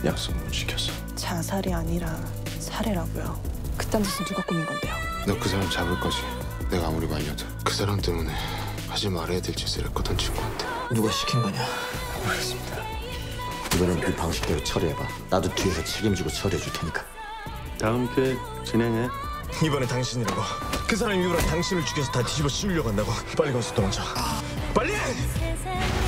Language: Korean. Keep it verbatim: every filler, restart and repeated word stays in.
약속 못 지켰어. 자살이 아니라 살해라고요. 그딴 짓은 누가 꾸민 건데요? 너 그 사람 잡을 거지. 내가 아무리 말려도 그 사람 때문에 하지 말아야 될 짓을 했거든 친구한테. 누가 시킨 거냐? 모르겠습니다. 이번엔 네 방식대로 처리해봐. 나도 뒤에서 책임지고 처리해줄 테니까. 다음 기회 진행해. 이번에 당신이라고. 그 사람이 일부러 당신을 죽여서 다 뒤집어 씌우려고 한다고. 빨리 가서 도망쳐. 빨리!